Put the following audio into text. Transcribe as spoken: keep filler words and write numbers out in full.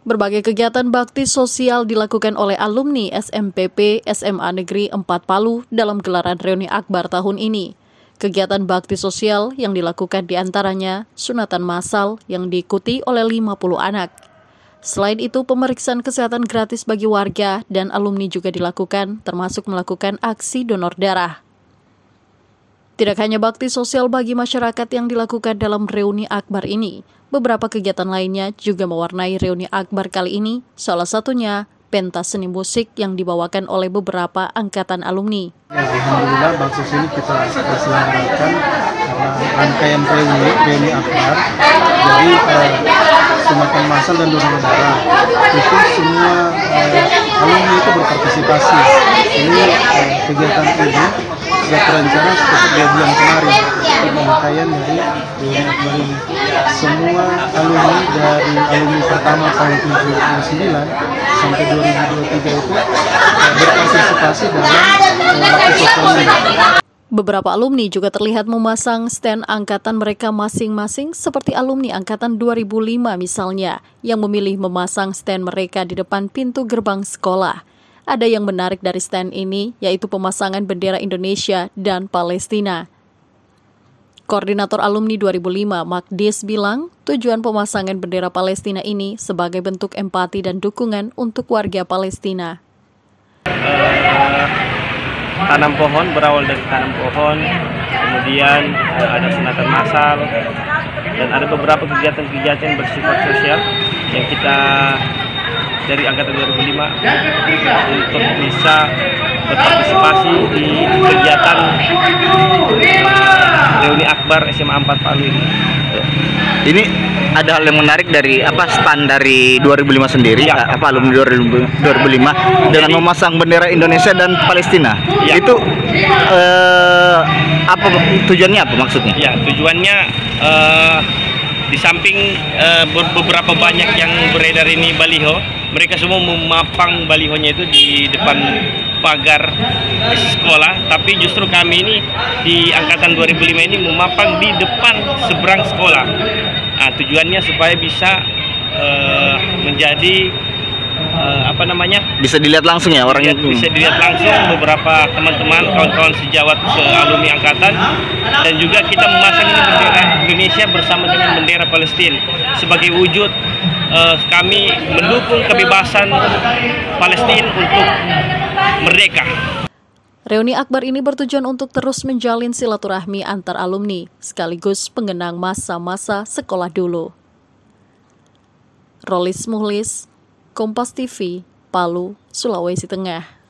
Berbagai kegiatan bakti sosial dilakukan oleh alumni S M P P S M A Negeri empat Palu dalam gelaran reuni akbar tahun ini. Kegiatan bakti sosial yang dilakukan diantaranya sunatan massal yang diikuti oleh lima puluh anak. Selain itu, pemeriksaan kesehatan gratis bagi warga dan alumni juga dilakukan, termasuk melakukan aksi donor darah. Tidak hanya bakti sosial bagi masyarakat yang dilakukan dalam reuni akbar ini, beberapa kegiatan lainnya juga mewarnai reuni akbar kali ini, salah satunya pentas seni musik yang dibawakan oleh beberapa angkatan alumni. Alhamdulillah baksos ini kita selenggarakan karena rangkaian reuni reuni akbar. Jadi eh, sunatan massal dan donor darah itu semua eh, alumni itu berpartisipasi. Ini eh, kegiatan ini sudah terencana sekitar dua bulan kemarin untuk rangkaian dari reuni akbar ini. Semua alumni dari alumni pertama tahun tujuh puluh sembilan sampai dua ribu dua puluh tiga itu eh, berpartisipasi dalam eh, bakti sosial ini. Beberapa alumni juga terlihat memasang stand angkatan mereka masing-masing seperti alumni angkatan dua ribu lima misalnya, yang memilih memasang stand mereka di depan pintu gerbang sekolah. Ada yang menarik dari stand ini, yaitu pemasangan bendera Indonesia dan Palestina. Koordinator alumni dua ribu lima, Magdis, bilang tujuan pemasangan bendera Palestina ini sebagai bentuk empati dan dukungan untuk warga Palestina. Uh, tanam pohon, berawal dari tanam pohon, kemudian uh, ada sunatan massal, dan ada beberapa kegiatan-kegiatan bersifat sosial yang kita dari angkatan dua ribu lima untuk bisa berpartisipasi di kegiatan reuni akbar S M A empat Palu ini. Ini ada hal yang menarik dari apa stand dari dua ribu lima sendiri, ya. Apa alumni dua ribu lima dengan Jadi, memasang bendera Indonesia dan Palestina. Ya. Itu eh, apa tujuannya, apa maksudnya? Ya, tujuannya eh, di samping eh, beberapa banyak yang beredar ini baliho, mereka semua memapang balihonya itu di depan pagar sekolah, tapi justru kami ini di angkatan dua ribu lima ini memapang di depan seberang sekolah. Nah, tujuannya supaya bisa uh, menjadi uh, apa namanya? Bisa dilihat langsung ya orang itu. Bisa dilihat langsung beberapa teman-teman, kawan-kawan sejawat alumni angkatan, dan juga kita memasang ini bendera Indonesia bersama dengan bendera Palestina sebagai wujud uh, kami mendukung kebebasan Palestina untuk merdeka. Reuni akbar ini bertujuan untuk terus menjalin silaturahmi antar alumni, sekaligus pengenang masa-masa sekolah dulu. Rolis Muhlis, Kompas T V, Palu, Sulawesi Tengah.